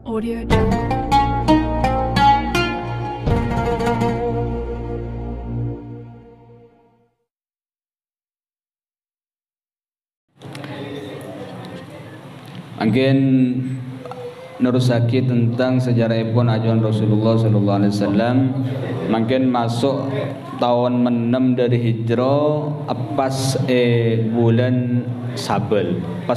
Audio Jungle. Mungkin nerusaki tentang sejarah pun ajaran Rasulullah sallallahu alaihi wasallam. Mungkin masuk tahun 6 dari hijrah pas bulan Sabel.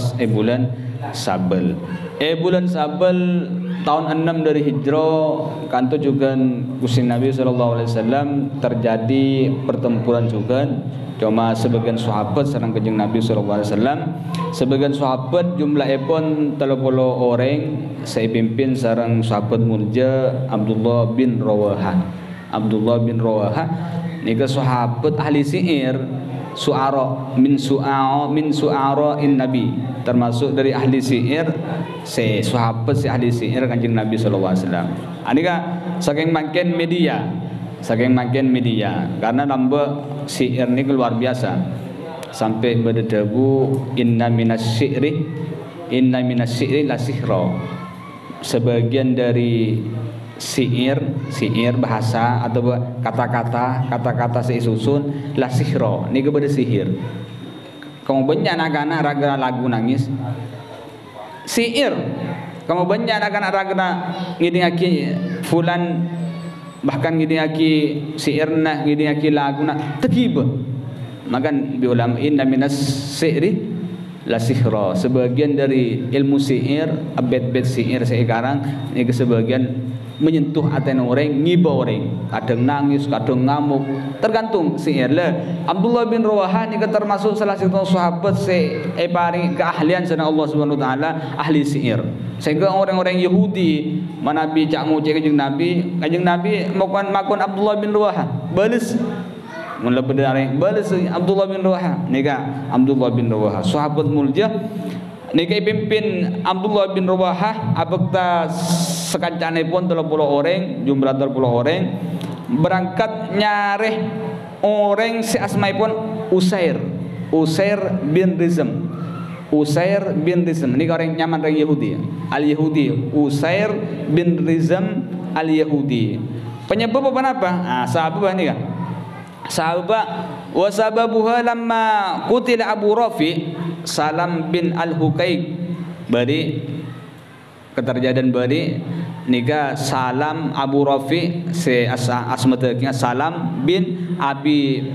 Bulan Sabel tahun 6 dari hijrah kanto juga Gusti Nabi sallallahu alaihi wasallam terjadi pertempuran juga. Cuma sebagian sahabat sareng Kanjeng Nabi sallallahu alaihi wasallam, sebagian sahabat jumlahnya pun 30 orang, saya pimpin sareng sahabat mulia Abdullah bin Rawaha. Abdullah bin Rawaha nika sahabat ahli syair, min su'ara in Nabi, termasuk dari ahli syair, sahabat ahli syair Kanjeng Nabi sallallahu alaihi wasallam. Anika saking makin media karena nambah syair ini luar biasa sampai berdebu inna minas syi'ri la sihra. Sebagian dari syair bahasa atau kata-kata seisusun la sihra ini kepada sihir. Kamu banyak anak-anak raga lagu nangis syair, kamu banyak anak-anak raga ngini aki fulan, bahkan gini aki syairna gini aki laguna tekiba. Makan bi ulama inna minas syi'ri la sihra. Sebagian dari ilmu syair, abet-bet syair sekarang ini sebagian menyentuh hati orang, ngiba orang, kadang nangis, kadang ngamuk, tergantung syair lah. Abdullah bin Rawaha ini termasuk salah satu sahabat paling keahlian sana Allah Subhanahu wa taala ahli syair. Sehingga orang-orang Yahudi Nabi cak ngucap Kanjeng Nabi makon Abdullah bin Rawaha balas mula bedare balas Abdullah bin Rawaha nika Abdullah bin Rawaha sahabat mulia nika pimpin Abdullah bin Rawaha abekta sekancane pun 30 orang, jumlah 30 orang berangkat nyareh orang si asmaipun Usair bin Rizm. Usair bin Rizm ini orang nyaman orang Yahudi, Al-Yahudi Usair bin Rizm Al-Yahudi. Penyebab apa? Sahabat ini kan sahabat wa sababuha lamma qutila Abu Rafi Salam bin Al-Huqaiq bari keterjadian bari nika Salam Abu Rafi asmatnya Salam bin Abi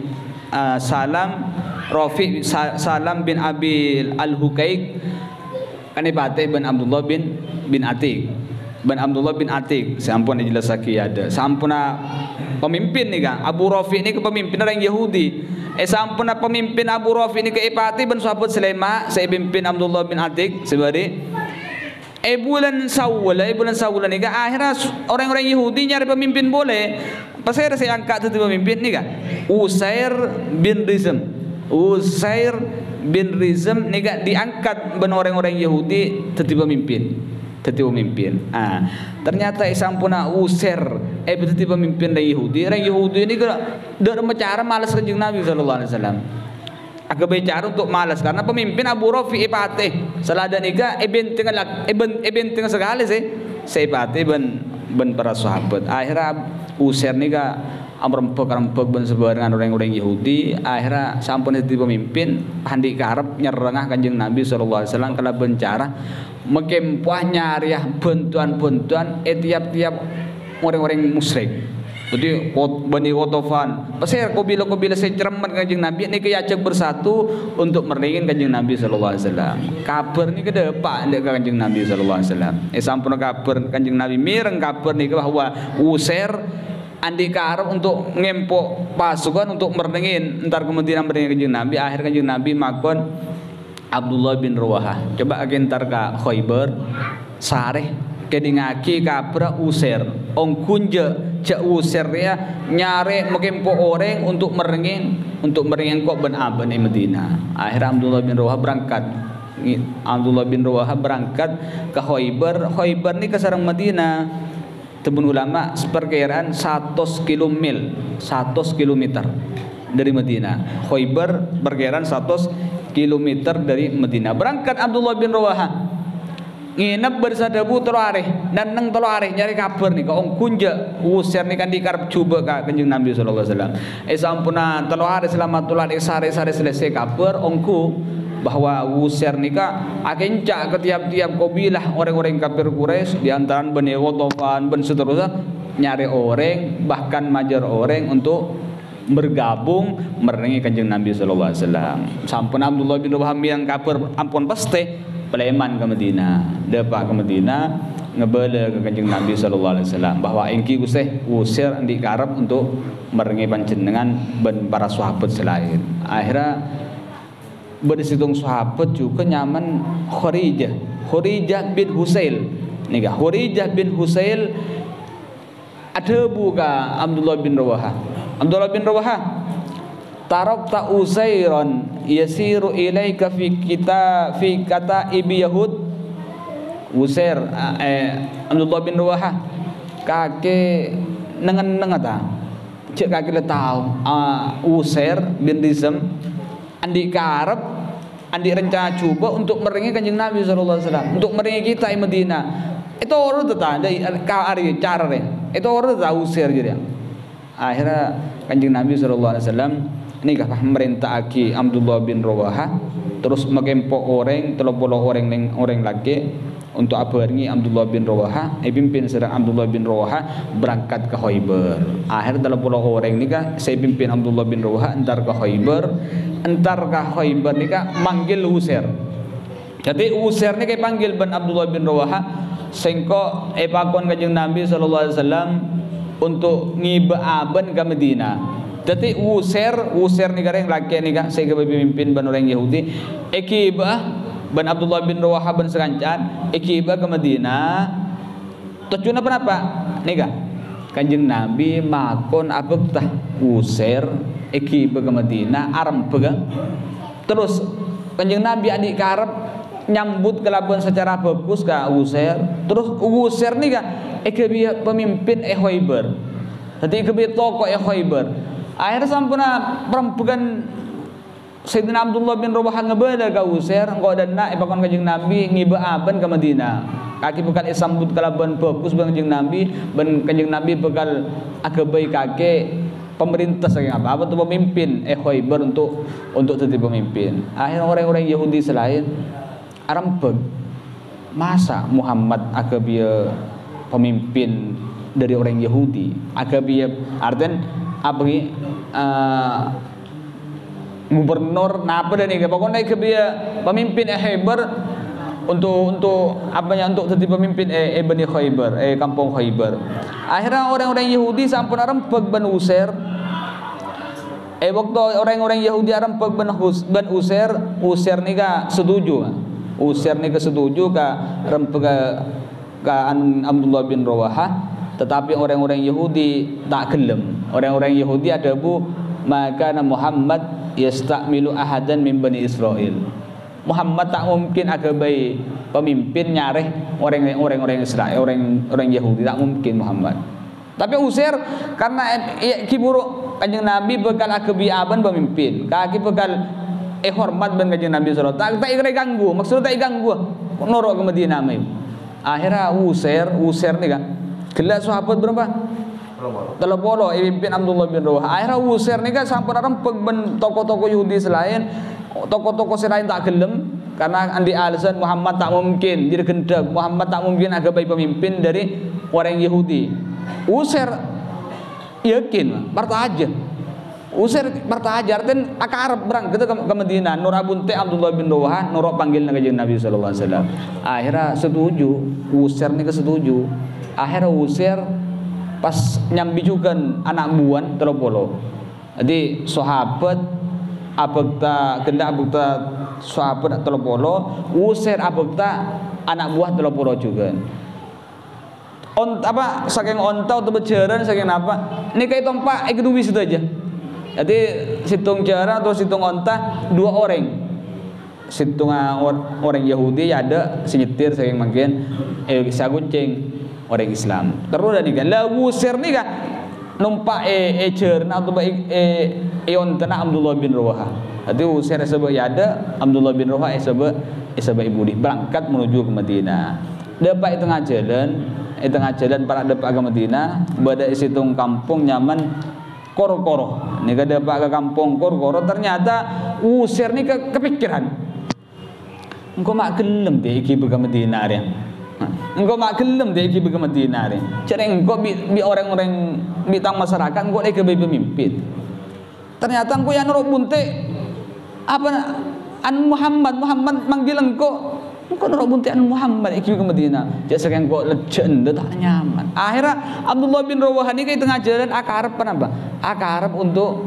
Salam bin Abi Al-Huqaiq kanibate bin Abdullah bin Atik sampun dijelasake ada sampuna pemimpin nih kan Abu Rafi ini kepemimpin orang Yahudi sampuna pemimpin Abu Rafi ini ke ipati bin sahabat Sulaiman saya pimpin Abdullah bin Atik sebari bulan Sawal nih kan akhirnya orang-orang Yahudi nyari pemimpin boleh pas saya angkat itu pemimpin nih kan Usair bin Rizm nika diangkat ben orang-orang Yahudi jadi pemimpin. Ternyata sampuna Usair jadi pemimpin dari Yahudi. Orang Yahudi ini dak cara malas Kanjeng Nabi sallallahu alaihi wasallam. Agak bicara untuk malas karena pemimpin Abu Rafi ipate. Selada nika tengah sekali saya ipate ben para sahabat. Akhirnya Usair nika rempek ben sebarengan orang-orang Yahudi. Akhirnya sampun jadi pemimpin handi karep nyerengah Kanjeng Nabi sallallahu alaihi wasallam kala bencara mekempah nyariah bantuan tiap-tiap orang-orang musyrik. Jadi Bani Qatafan pasir kabila saya cermat Kanjeng Nabi ini kayacak bersatu untuk meringin Kanjeng Nabi sallallahu alaihi wasallam. Kabar ni ke Pak ndek Kanjeng Nabi sallallahu alaihi wasallam. Sampun kabar Kanjeng Nabi mireng kabar ni bahwa Usair andi karep untuk ngempok pasukan untuk meringin entar kemudian meringin Kanjeng Nabi. Akhir Kanjeng Nabi makon Abdullah bin Rawaha coba agentar ka Khaybar sareh kedingaki kabra Usair ong kunje cak Usair ya nyare mekempo orang untuk meringin kok ben aban di Madinah. Akhirnya Abdullah bin Rawaha berangkat ke Khaybar ni ke sareng Madinah. Tebun ulama seperkiraan 100 km dari Madinah. Khaybar perkiraan 100 km dari Madinah. Berangkat Abdullah bin Rawaha nginep bersadabu telu areh dan neng telu areh nyari kabar nih kau kunja usir nih kan dikarep coba ka Kanjeng Nabi sallallahu alaihi wasallam sampuna telu areh selama tulan sare selesai kabar ongku bahwa usir nih ka akencak ke tiap-tiap kabilah orang-orang kafir Quraisy di antaran Bani Ghatafan ben seterusnya nyari orang bahkan majar orang untuk bergabung merengi Kanjeng Nabi sallallahu alaihi wasallam sampun Abdullah bin Rawahah yang kabar ampun pasti Peleman ke Madinah, depak ke Madinah ngebela ke Kanjeng Nabi sallallahu alaihi wasallam bahwa engki usir di karep untuk merengi panjenengan ben para sahabat selain. Akhirnya bersitung sahabat juga nyaman Kharijah bin Husail. Nika Kharijah bin Husail ada buka Abdullah bin Rawahah. Abdullah bin Rawahah tarakta Usairan yasiru ilaika fi kata ibi Yahud. Usair Abdullah bin Rawahah kake nengen ta cek kake le tahu Usair bin Rizam andi karep andi rencana coba untuk merengi Kanjeng Nabi sallallahu alaihi wasallam untuk merengi kita di Madinah itu orang ta dari ari cara itu orang ta Usair jadi akhirnya Kanjeng Nabi sallallahu alaihi wasallam ini kah pemerintah aki Abdullah bin Rawahah terus mengempok orang 30 orang lagi untuk abarengi Abdullah bin Rawahah pimpin serang Abdullah bin Rawahah berangkat ke Khaybar. Akhir 30 orang ni kah saya pimpin Abdullah bin Rawahah entar ke Khaybar ni kah manggil Usair. Jadi Usair ni kah panggil ben Abdullah bin Rawahah sengko pakon Kanjeng Nabi sallallahu alaihi wasallam untuk ngibaaban ke Madinah. Jadi Usair ni gareng laki ni kah saya pemimpin ban orang Yahudi ekibah ban Abdullah bin Rawahah ban sekancan ekibah ke Madinah tujuan apa ni kah Kanjeng Nabi makon abek tah Usair ekibah ke Madinah aram pegang terus Kanjeng Nabi adik karep nyambut kelabuan secara bagus ka Usair terus Usair ni kah ekibah pemimpin Khaybar jadi ekibah tokoh Khaybar. Akhirnya sampuna perempuan Sayyidina Abdullah bin Rawahah ngebela ka Usair engko dana ipakon Kanjeng Nabi ngibaaban ke Madinah. Kaki bekal isambut kalaban bagus bang Kanjeng Nabi ben Kanjeng Nabi bekal agabai kake pemerintah saking apa tuh pemimpin Khaybar untuk jadi pemimpin. Akhirnya orang-orang Yahudi selain arempeg masa Muhammad agabai pemimpin dari orang Yahudi agabai artinya apa ni gubernur napa dan ini pokoknya dia pemimpin Khaybar untuk apanya untuk jadi pemimpin Bani Khaybar kampung Khaybar. Akhirnya orang-orang Yahudi sampun arempeg ban Usair waktu orang-orang Yahudi arempeg ban Usair ni ka setuju ka rempeg ka Abdullah bin Rawahah. Tetapi orang-orang Yahudi tak gelem. Orang-orang Yahudi ada maka Muhammad yastamilu ahadan min Bani Israel. Muhammad tak mungkin agabai pemimpin nyareh orang Israel, orang Yahudi tak mungkin Muhammad. Tapi Usair karena kiburu Kanjeng Nabi bekal agabai aban pemimpin. Kaki bekal hormat ben Kanjeng Nabi sallallahu alaihi wasallam. Tak ganggu, maksudnya tak ganggu. Norok ke Madinah mai. Akhirnya Usair ni kan gelas sahabat berapa? 30 pimpin Abdullah bin Rawahah. Akhirnya Usair ni kan sampun rempeg ben tokoh-tokoh Yahudi selain tokoh-tokoh selain tak gelem karena andi alasan Muhammad tak mungkin jadi gendak Muhammad tak mungkin agabai pemimpin dari orang Yahudi. Usair yakin parta aja artinya akarep berangkat ke Madinah nur abunte Abdullah bin Rawahah nurok panggil Kanjeng Nabi sallallahu alaihi wasallam. Akhirnya setuju Usair ni kesetuju. Akhirnya Usair pas nyambijukan anak buan 30. Jadi sahabat abekta sahabat 30 Usair abekta anak buah 30 juga. Saking onta atau bejaran saking apa? Ini kayak tompak duwi situ aja. Jadi situng jaran atau situng onta 2 orang. Situng orang Yahudi ada senyetir saking mungkin saguncing orang Islam. Terus ada kan lah Usair ni kan numpak jerna atau onta Abdullah bin Rawahah. Jadi Usair sebab ada Abdullah bin Rawahah sebab ibu di berangkat menuju ke Madinah. Depak tengah jalan para depak ke Madinah, bada isitung kampung nyaman koro-koro. Ni ka depak ke kampung koro-koro ternyata usir ni kepikiran. Engkau mak gelem deh iki ke Madinah dia. Engkau mak gelem deh iki ke Madinah dia. Cari engkau bi orang-orang bitang masyarakat engkau deh ke pemimpin. Ternyata engkau yang nurut bunte apa Muhammad manggil engkau nurut bunte Muhammad iki ke Madinah. Jadi engkau lejen dah tak nyaman. Akhirnya Abdullah bin Rawahah ni tengah jalan akarap apa? Akarap untuk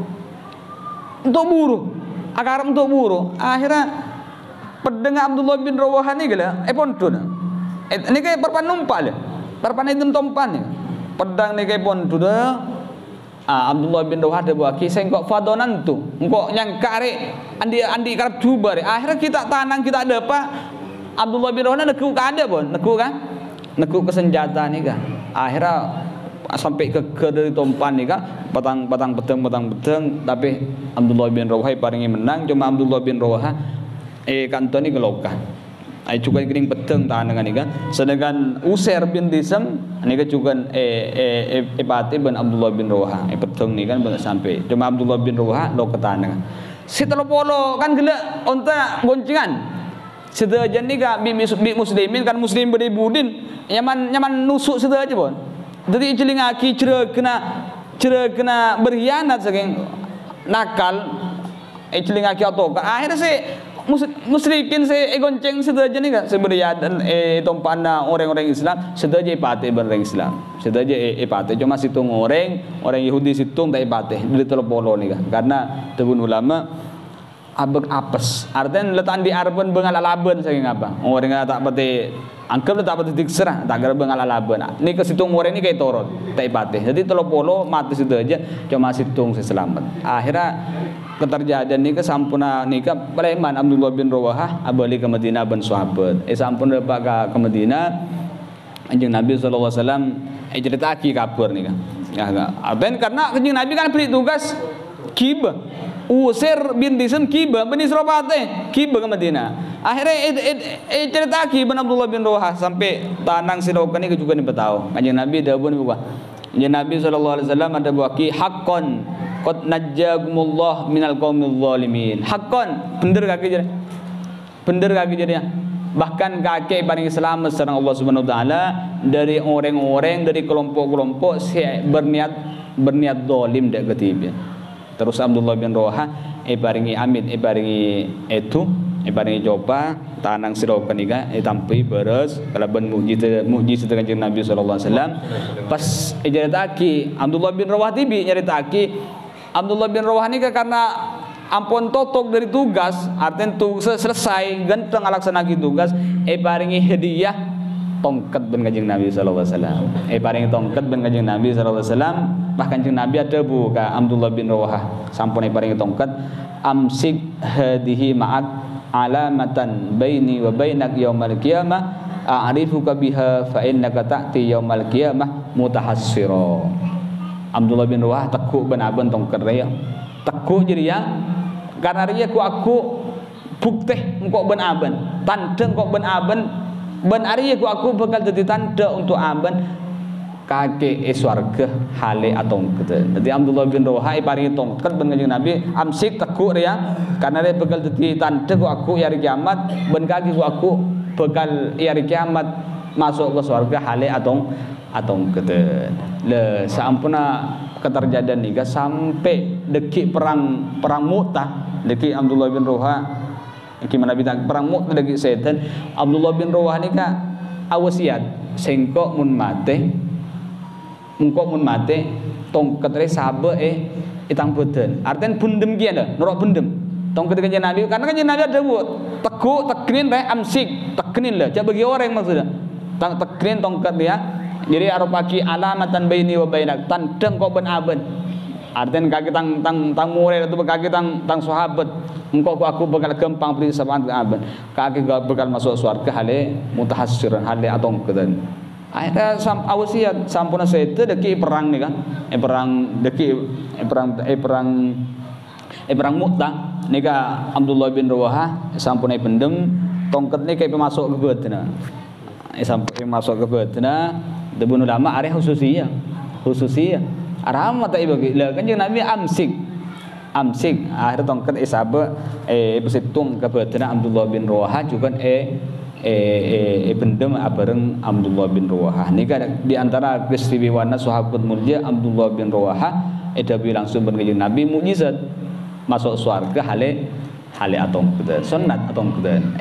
buruh. Akarap untuk buruh. Akhirnya pedeng Abdullah bin Rawahah ni gila pontun. Ni kay parpan numpa le. Parpan itu tompan ni. Pedang ni kay pontun dah. Abdullah bin Rawahah dia buat kisah engkau fadonan tu. Engkau nyangka andi karab cuba re. Akhirnya kita tanang kita ada pak. Abdullah bin Rawahah neku ada pun, neku ke senjata ni kan. Akhirnya sampai ke dari tompan ni kan, patang beteng. Tapi Abdullah bin Rawahah paringi menang. Cuma Abdullah bin Rawahah kantor ni gelokan. Juga kering peteng tahan dengan ni kan. Sedangkan Usair bin Disam ni kan juga pati ben Abdullah bin Rawahah. Peteng ni kan belum sampai. Cuma Abdullah bin Rawahah lo ketahan dengan. Si polo kan gila onta goncengan. Sedaja ni kan bi muslimin kan muslim beribudin. Nyaman nusuk sedaja pun. Jadi celingaki cera kena berkhianat saking nakal. Celingaki atau akhirnya si musyrikin se gonceng sedaja ni kan seberiadan tompana orang-orang Islam sedaja ipate orang Islam sedaja ipate cuma situng orang Yahudi situng tak ipate di telepolo ni kan karena tebun ulama abek apes artinya letak di arben bengalalaben saking apa orang tak pati angkel tak pati dikserah tak gara bengalalaben ni ke situng orang ni kayak torot tak ipate jadi telepolo mati sedaja cuma situng selamat akhirnya keterjadian ni ke sampuna ni ke Palembang Abdullah bin Rawahah abali ke Madinah ben sahabat sampun dapat ke Madinah anjing Nabi sallallahu alaihi wasallam cerita ki kabar ni kan ya ben karena anjing Nabi kan beri tugas kiba Usair bin Disam kiba bin Israpate kiba ke Madinah akhirnya cerita ki bin Abdullah bin Rawahah sampai tanang sirokan ni juga ni tahu anjing Nabi dah pun buka anjing Nabi sallallahu alaihi wasallam ada buat ki haqqan qad najjakumullah minal qaumil zalimin. Haqqan bener kaki jadi. Bahkan kaki paling selamat sareng Allah Subhanahu wa taala dari orang-orang dari kelompok-kelompok berniat zalim dak ketibia. Terus Abdullah bin Rawahah paringi amit paringi coba tanang sirokan iga tampi beres kalaban mukjizat kanjeng Nabi sallallahu alaihi wasallam pas nyaritaki Abdullah bin Rawahah tibi nyaritaki Abdullah bin Rawahah ni karena ampun totok dari tugas artinya selesai ganteng alaksanaki tugas paringi hadiah tongkat ben kanjeng Nabi sallallahu alaihi wasallam paringi tongkat ben kanjeng Nabi sallallahu alaihi wasallam bahkan kanjeng Nabi ada buka Abdullah bin Rawahah sampun paringi tongkat amsik hadihi ma'ak alamatan baini wa bainak yaumal qiyamah a'rifuka biha fa innaka ta'ti yaumal qiyamah mutahassira. Abdullah bin Rawahah tekuk benaben tongkat raya tekuk jadi ya karena dia aku bukti engkau benaben tanda engkau benaben ben ari aku bakal jadi tanda untuk aben kake swarga hale atau kete. Jadi Abdullah bin Rawahah paringi tongkat ben kanjeng Nabi amsik tekuk ya karena dia bakal jadi tanda aku hari kiamat ben kaki aku bakal hari kiamat masuk ke swarga hale atau kete. Le sampuna keterjadian ni sampai dekik perang Mu'tah dekik Abdullah bin Rawahah gimana bintang perang Mu'tah dekik setan Abdullah bin Rawahah ni ka awasiat sengkok mun mate tongkat re sabe itang beden artian bundem kian dah norok bundem tongkat kanjeng Nabi karena kanjeng Nabi ada buat tekuk teknin re amsik teknin lah cak bagi orang maksudnya teknin tongkat dia jadi arupaki alamatan baini wa bainak tandang kok ben aben artian kaki tang murid atau kaki tang sahabat engkau aku bakal gampang beri sapaan ke aben kaki bakal masuk surga hale mutahassiran hale atau kedan akhirnya awasiat sampuna seite deki perang ni kan perang Mu'tah nika Abdullah bin Rawahah sampuna pendem tongkat ni kayak masuk ke godna sampai masuk ke batna debun ulama are khususiyah aram mata ibagi lah kanjeng Nabi amsik akhir tongkat isabe besitung ke batna Abdullah bin Rawaha juga bendem abareng Abdullah bin Rawaha nika di antara peristiwana sahabat mulia Abdullah bin Rawaha edabi langsung kanjeng Nabi mukjizat masuk surga hale atong kedan sunnat atong kedan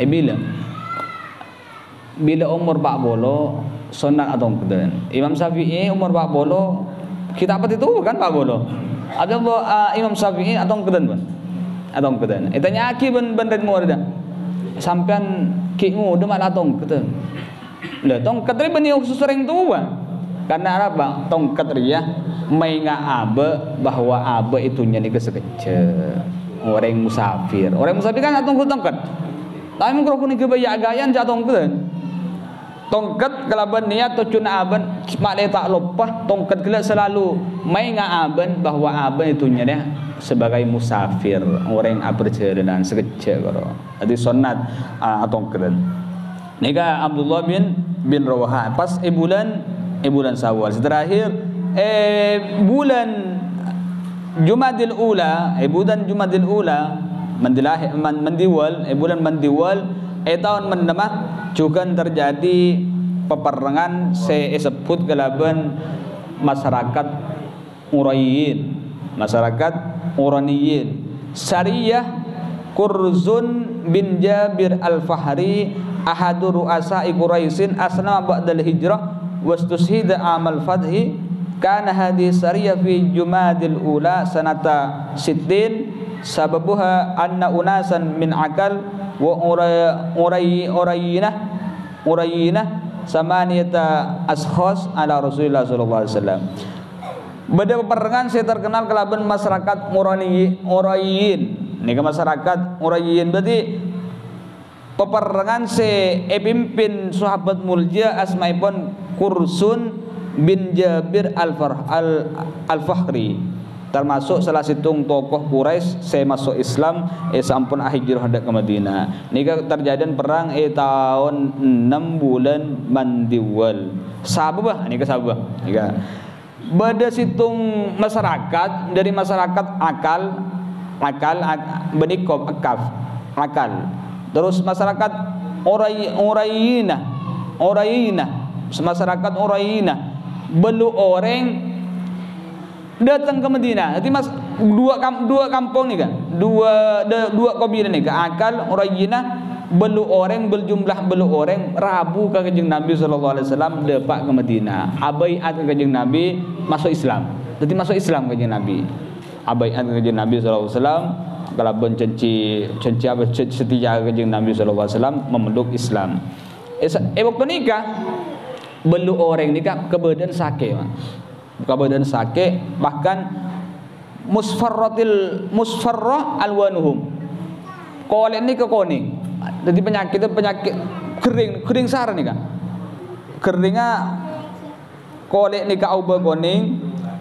bila umur 40 sunat atau kedan. Imam Syafi'i umur 40 kita apa itu kan 40. Ada Imam Syafi'i atau kedan ban. Atau kedan. Itanya aki ben mu ada. Sampean ki ngude malah atong kedan. Lah tongkat ri ben khusus sering tua. Karena apa? Tongkat ri ya mainga abe bahwa abe itu nya ni sekecil. Orang musafir. Orang musafir kan atong tongkat. Tapi mengko kuning gaya-gayan jatong kedan. Tongkat kelaban niat atau cuna aban makle tak lupa tongkat gila selalu main aban bahwa aban itu nya sebagai musafir orang yang berperjalanan sekecil karo. Jadi sunat tongkat. Nika Abdullah bin Rawaha pas bulan Syawal terakhir bulan Jumadil Ula bulan Jumadil Ula mendiwal bulan mendiwal tahun mendemah juga terjadi peperangan sebut kelaban masyarakat Uraniyin Sariyah Kurzun bin Jabir al-Fahri ahadu ru'asa'i Quraisyin asna ba'dal hijrah wastushhida amal fathi kana hadhihi sariyah fi Jumadil Ula sanata 60 sababuha anna unasan min akal wa urayinah samaniyata ashkhas ala Rasulullah sallallahu alaihi wasallam. Beda peperangan saya terkenal kelaban masyarakat Urayin. Nika masyarakat Urayin berarti peperangan pimpin sahabat mulia asmaipun Kursun bin Jabir al-Fahri. Termasuk salah situng tokoh Quraisy saya masuk Islam sampun hijrah hendak ke Madinah. Nika terjadian perang tahun 6 bulan Mandiwal. Sabah nika sabah. Nika beda situng masyarakat dari masyarakat akal benikop akal. Terus masyarakat Urayinah masyarakat Urayinah belu orang datang ke Madinah. Jadi dua kampung nih kan, dua kabilah nih kan, akal Urayinah belu orang rabu ke kanjeng Nabi sallallahu alaihi wasallam depak ke Madinah. Abaiat ke kanjeng Nabi masuk Islam. Jadi masuk Islam kanjeng Nabi. Abaiat ke kanjeng Nabi sallallahu alaihi wasallam kalau cenci apa setia ke kanjeng Nabi sallallahu alaihi wasallam memeluk Islam. Waktu nikah belu orang nikah kebadan sakit. Kebadan sakit bahkan musfarrah alwanuhum kolek ni ke kuning. Jadi penyakit kering sar ni kan keringnya kolek ni ke auba kuning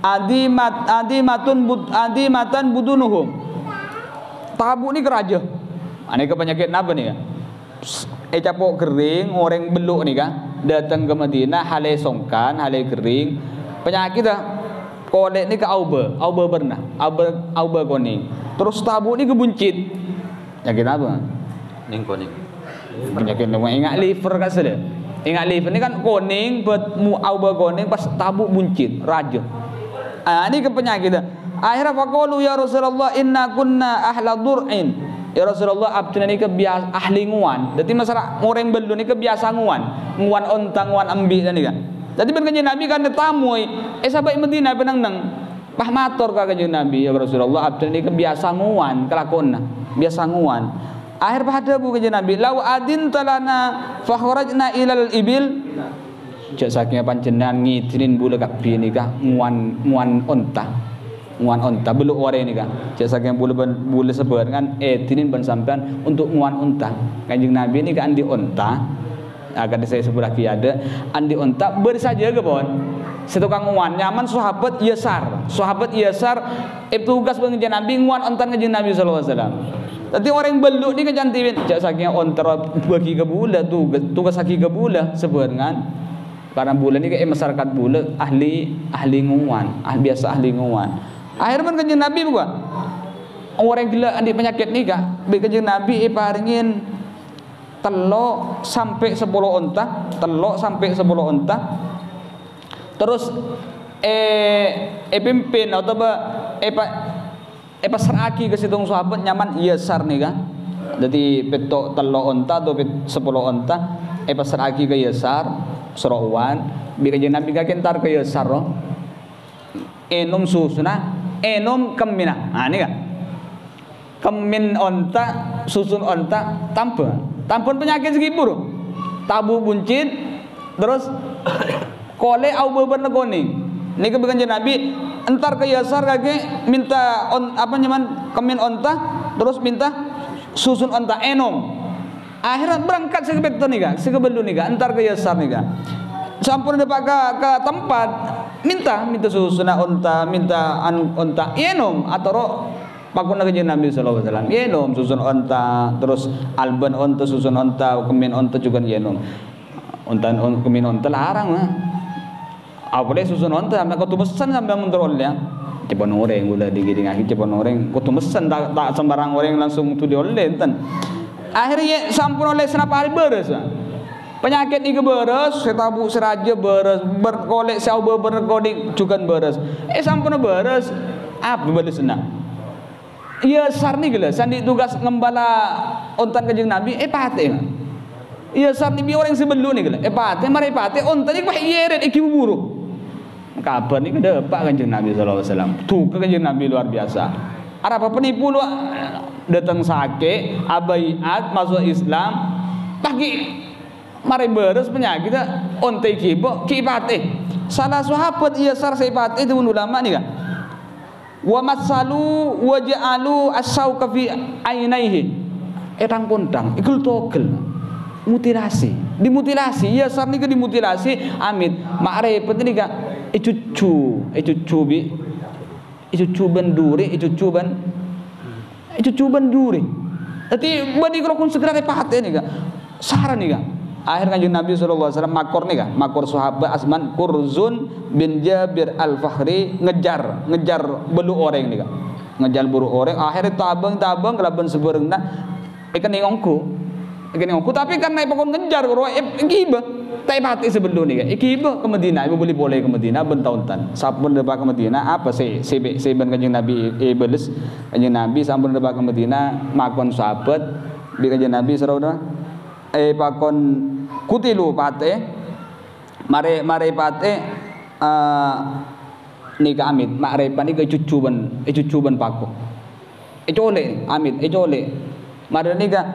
adimatan budunuhum tabu ni keraja ini ke penyakit apa ni kan capok kering orang beluk ni kan datang ke Madinah halai songkan halai kering penyakit kolek ni ke auba pernah auba kuning terus tabu ni ke buncit penyakit apa ning kuning penyakit ingat liver kan sudah ingat liver ni kan kuning buat auba kuning pas tabu buncit raja ini ke penyakit akhirnya faqalu ya Rasulullah inna kunna ahla dur'in ya Rasulullah abduna ni kebiasa ahli nguan jadi masalah orang belu ni kebiasa nguan onta nguan ambi ni kan. Jadi ben kanjeng Nabi kan tamu sahabat Madinah penang-nang pah matur ka kanjeng Nabi ya Rasulullah abdul ni biasa nguan kelakonna biasa nguan akhir pada bu kanjeng Nabi lau adin talana fa kharajna ilal ibil cek saking panjenengan ngidinin bule kapi ni kah nguan onta beluk ore ni kah cek saking bule sebar kan dinin ban sampean untuk nguan onta kanjeng Nabi ni kan di onta akan saya sebelah kiada andi ontak bersaja ke bawah setukang nguan nyaman sahabat Yasar tugas pengajian Nabi nguan ontan kanjeng Nabi sallallahu alaihi wasallam Tapi orang beluk ni kan cantik cak saking ontara bagi ke bula tu tugas saki ke bula sebenarnya barang bula ni ke masyarakat bula ahli nguan, biasa ahli nguan. Akhirnya kanjeng Nabi bukan orang gila adik penyakit ni kak kanjeng Nabi paringin telok sampai 10 onta, terus pimpin atau pasraki ke situng sahabat nyaman yasar nih kan. Jadi petok telok onta atau 10 onta pasraki ke yasar serawan bi kanjeng Nabi ka kentar ke yasar ro enum susuna enum kemina. Nah ini kan kemin onta susun onta tampun penyakit segibur tabu buncit terus kole au beber negoni ini kebikan Nabi entar ke yasar kage minta kemin onta terus minta susun onta enom akhirnya berangkat sekebet nih kak sekebelu nih kak entar ke yasar nih kak sampun depak ke tempat minta susun onta minta onta enom atau pakun kanjeng Nabi sallallahu alaihi wasallam yenom susun onta terus alban onta susun onta kemin onta juga yenom onta kemin onta larang mah apa deh susun onta sampai kau tumesan sampai mundur ya cepon oreng udah digiring akhir cepon oreng kau tumesan tak sembarang orang langsung tu dioleh enten akhirnya sampun oleh senapa hari beres penyakit ini beres setabu seraja beres berkolek sau berkodik juga beres sampun beres apa beres senang iya sar ni gila sandi tugas ngembala ontan kanjeng Nabi pate iya sar ni bi orang sebelu ni gila pate mari pate ontan ni bah yeret iki buru kabar ni ke depak kanjeng Nabi sallallahu alaihi wasallam tuh kanjeng Nabi luar biasa ada apa penipu lu datang sake abaiat masuk Islam pagi mari beres penyakit onta iki bo ki pate salah sahabat iya sar sai pate itu ulama ni kan wa masalu wa ja'alu as-sauqa fi ainaihi etang pontang ikul togel mutilasi dimutilasi ya sar ni ke dimutilasi amit mak repet ni ka cucu benduri cucu benduri tapi badi krokun segera repate ni ka saran ni ka akhir kanjeng Nabi sallallahu alaihi wasallam makor nih kan makor sahabat Asman Kurzun bin Jabir Al-Fakhri ngejar belu orang nih kan ngejar buru orang akhirnya tabang kelaban sebereungna ikan ngongku tapi kan naik pokon ngejar ro ikiba tai pati sebelu nih kan ikiba ke Madinah ibu boleh ke Madinah bentautan sampun depa ke Madinah apa ben kanjeng Nabi beles kanjeng Nabi sampun depa ke Madinah makon sahabat bi kanjeng Nabi sallallahu pakon kutilu pate mare pate nika amit mare pani ke cucuban pako ecole amit ecole mare nika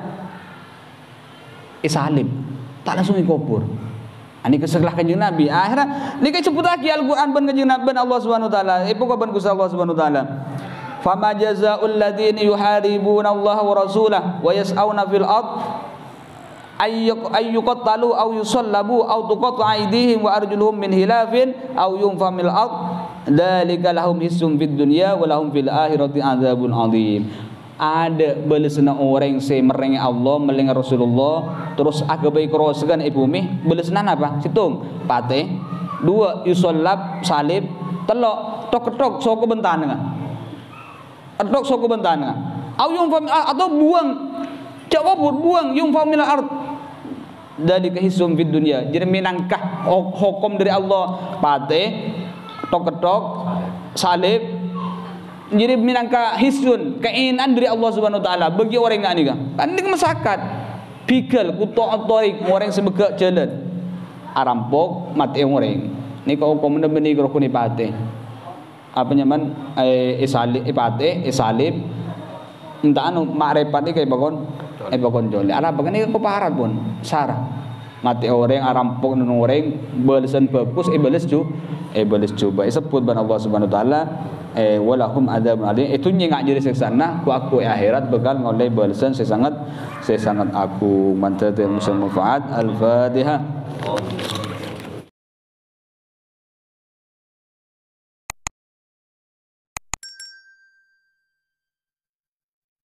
isalim tak langsung ikopur ani keselah kanjeng Nabi akhirnya nika sebut lagi Al-Qur'an ban kanjeng Nabi Allah Subhanahu wa taala pokok ban Gusti Allah Subhanahu wa taala fama jazaa'ul ladzina yuharibuna Allah wa rasulahu wa yas'auna fil ard ayyuqattalu aw yusallabu aw tuqatta aydihim wa arjuluhum min hilafin aw yunfa mil ard dzalika lahum hissum fid dunya wa lahum fil akhirati adzabun adzim ada balesna orang se mereng Allah meleng Rasulullah terus agabai kerosgan bumi balesna apa situng pate dua yusallab salib telok tok soko bentana atok soko bentana aw yunfa atau buang buang yunfa mil ard dari kehisum fid dunia jadi minangkah hukum dari Allah pate tok salib jadi minangkah hisun keinginan dari Allah Subhanahu wa taala bagi orang enggak nika kan ini masyarakat bigal kuto otorik orang sebegak jalan arampok mati orang nika hukum bener rukun pate apa nyaman salib entah anu makrepat ni kay bakon jole ara bagani ko parat pun sarah mati orang arampok nun orang balesan bagus bales coba sebut ban Allah Subhanahu wa taala walahum adzabun alim itu nyengak jadi seksana ku aku akhirat bakal ngoleh balesan sesangat aku mantatul musammafaat al-Fatihah